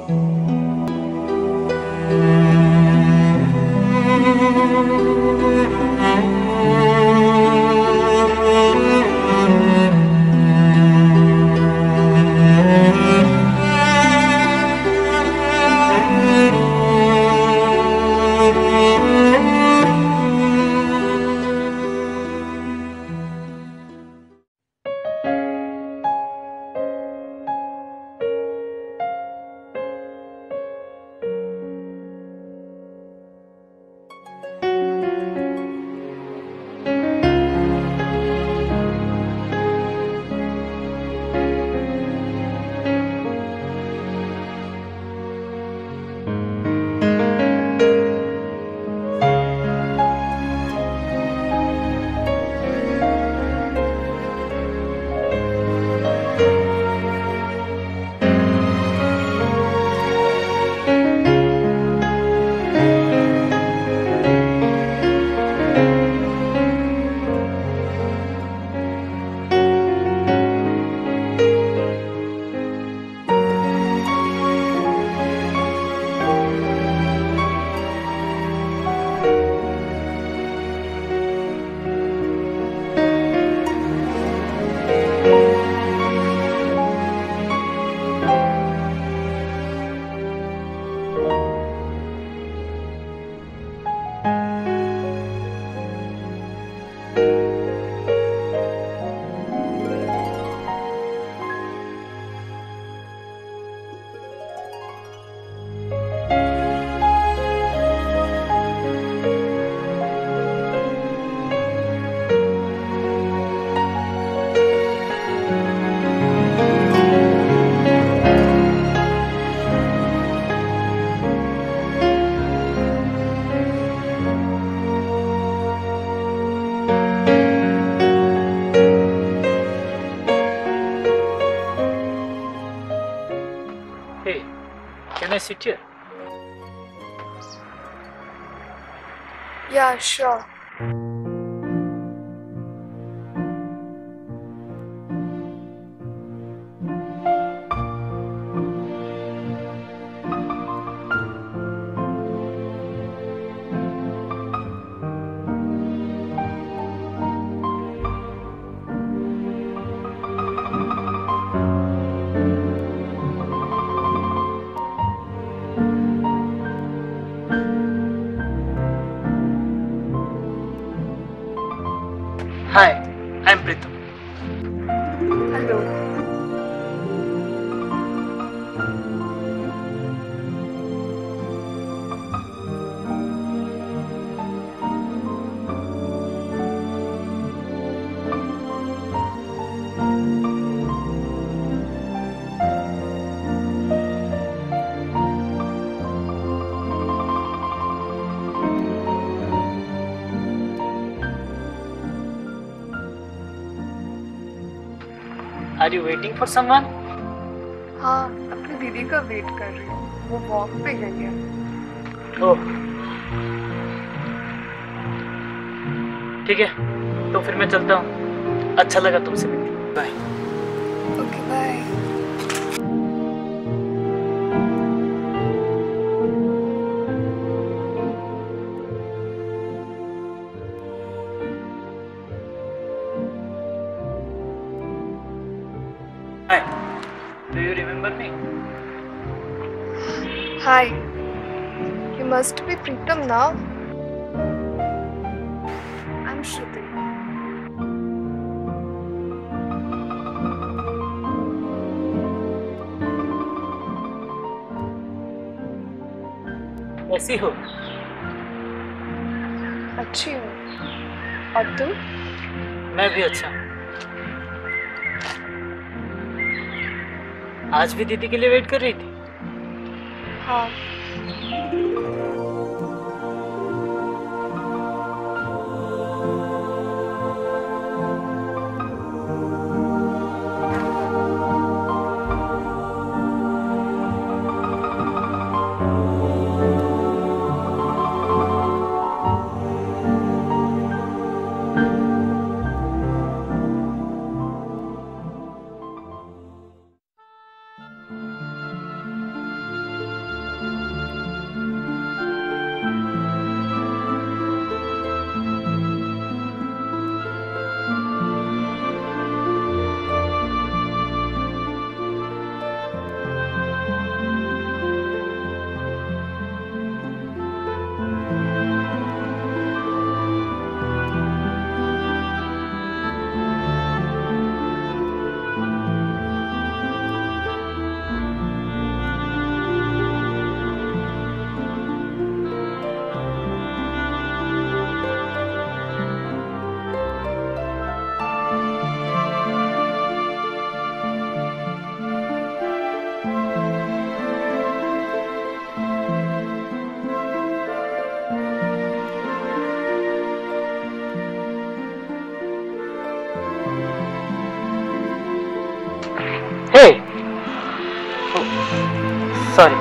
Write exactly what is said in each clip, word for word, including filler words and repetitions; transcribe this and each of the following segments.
Can I sit here? Yeah, sure. Hi, I'm Pritham. Hello. Are you waiting for someone? हाँ, अपनी दीदी का wait कर रही हूँ। वो वॉक पे गई है। ओह, ठीक है, तो फिर मैं चलता हूँ। अच्छा लगा तुमसे मिलकर। Bye. Okay, bye. Hi, do you remember me? Hi. You must be Pritam now. I'm Shruti. कैसी हो? अच्छी हूँ। और तुम? मैं भी अच्छा हूँ। आज भी दीदी के लिए वेट कर रही थी? हाँ। Hey! Oh, sorry.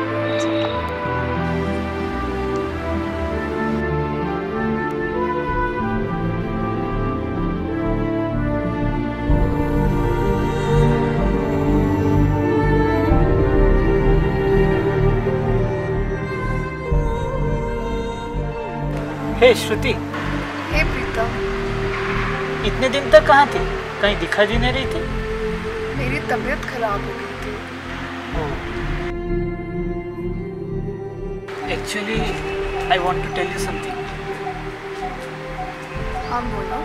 Hey श्रुति, हे प्रीतम, इतने दिन तक कहाँ थी? कहीं दिखा भी नहीं रही थी? मेरी तबीयत खराब हो गई थी। Actually, I want to tell you something. हाँ बोलो।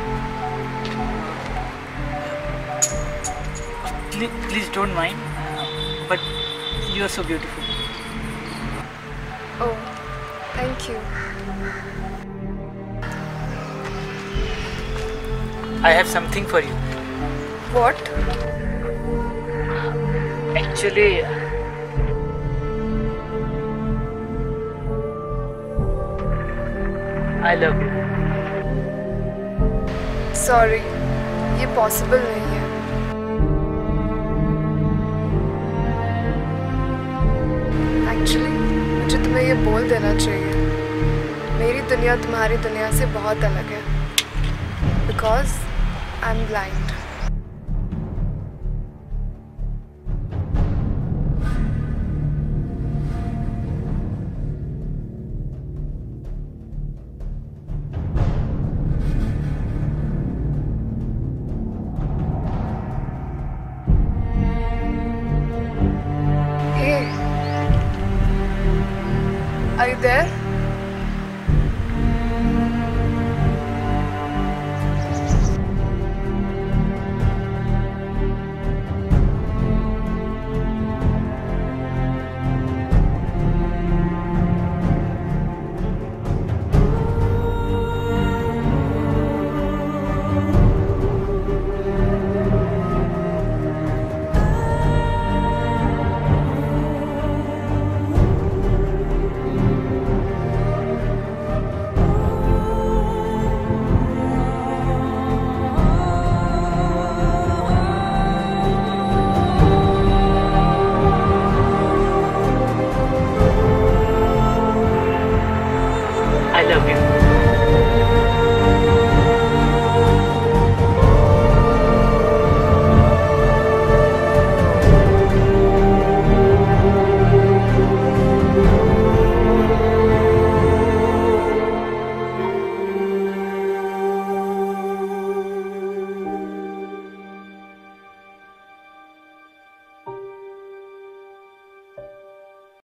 Please, please don't mind, but you are so beautiful. Oh, thank you. I have something for you. What? Actually, I love you. Sorry, ये possible नहीं है। Actually, मुझे तुम्हें ये बोल देना चाहिए। मेरी दुनिया तुम्हारी दुनिया से बहुत अलग है। Because I'm blind. Hey, are you there?